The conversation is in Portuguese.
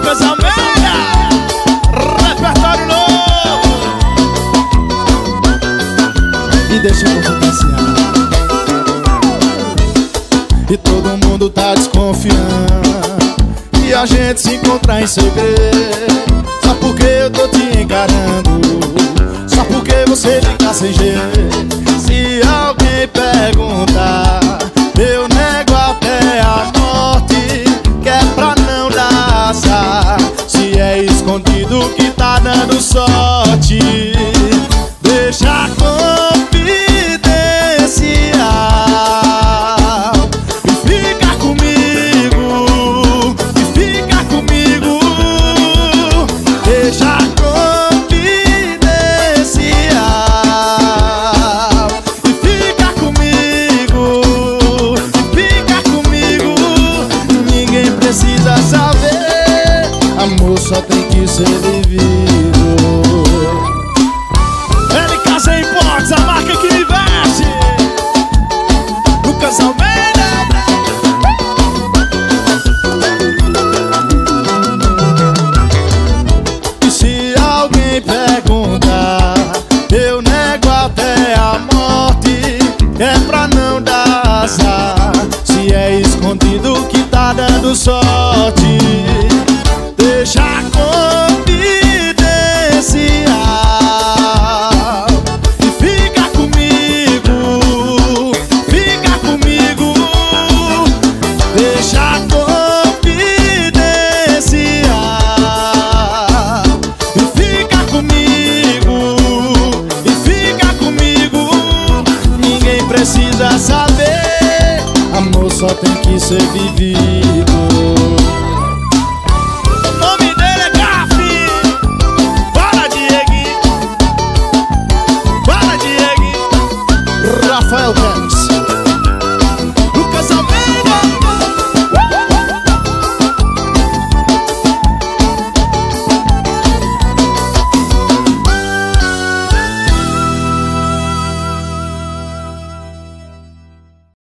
Lucas Almeida, repertório novo. E deixa eu confidenciar. E todo mundo tá desconfiando que a gente se encontrar em segredo. Só porque eu tô te encarando, só porque você fica sem jeito. Se alguém perguntar, eu nego até a morte, que é pra não dar azar. Se é escondido que tá dando sorte, deixa confidencial. E fica comigo, e fica comigo. Deixa confidencial. E fica comigo, e fica comigo. Ninguém precisa saber, amor só tem que ser vivido. LKZ Imports, a marca que me veste. Lucas Almeida. E se alguém perguntar, eu nego até a morte, é pra não dar azar. Se é escondido que tá dando sorte, deixa confidencial. E fica comigo, fica comigo. Deixa confidencial. E fica comigo, e fica comigo. Ninguém precisa saber, amor só tem que ser vivido.